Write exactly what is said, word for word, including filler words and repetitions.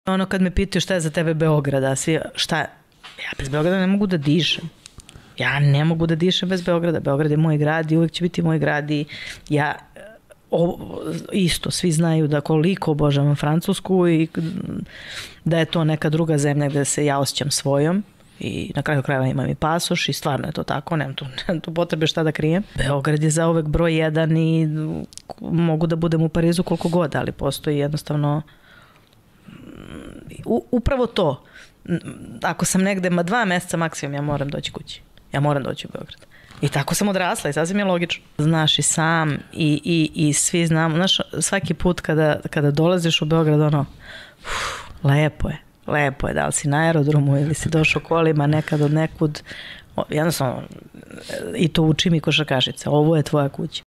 Ono kad me pitaju šta je za tebe Beograd, a svi, šta, ja bez Beograda ne mogu da dišem. Ja ne mogu da dišem bez Beograda. Beograd je moj grad i uvijek će biti moj grad i ja o, isto, svi znaju da koliko obožavam Francusku i da je to neka druga zemlja gde se ja osjećam svojom i na kraju krajeva imam i pasoš i stvarno je to tako, nemam tu, nemam tu potrebe šta da krijem. Beograd je zauvek broj jedan i mogu da budem u Parizu koliko god, ali postoji jednostavno u, upravo to. Ako sam negde, ma dva meseca maksimum, ja moram doći kući. Ja moram doći u Beograd. I tako sam odrasla i sasvim je logično. Znaš i sam i, i, i svi znamo. Znaš, svaki put kada, kada dolaziš u Beograd, ono, uf, lepo je. Lepo je, da li si na aerodromu ili si došao kolima nekad od nekud. Jednostavno, i to uči mi košarkašice. Ovo je tvoja kuća.